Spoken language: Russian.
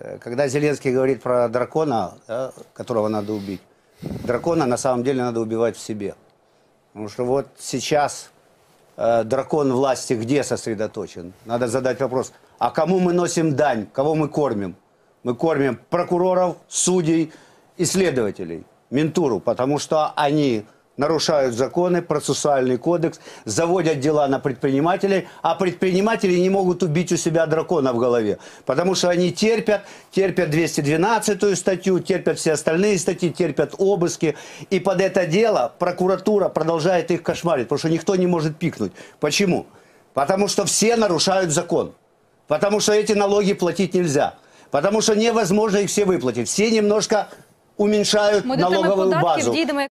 когда Зеленский говорит про дракона, да, которого надо убить, дракона на самом деле надо убивать в себе. Потому что вот сейчас дракон власти где сосредоточен? Надо задать вопрос, а кому мы носим дань, кого мы кормим? Мы кормим прокуроров, судей и следователей, ментуру, потому что они нарушают законы, процессуальный кодекс, заводят дела на предпринимателей, а предприниматели не могут убить у себя дракона в голове, потому что они терпят 212-ю статью, терпят все остальные статьи, терпят обыски, и под это дело прокуратура продолжает их кошмарить, потому что никто не может пикнуть. Почему? Потому что все нарушают закон, потому что эти налоги платить нельзя, потому что невозможно их все выплатить, все немножко уменьшают налоговую базу.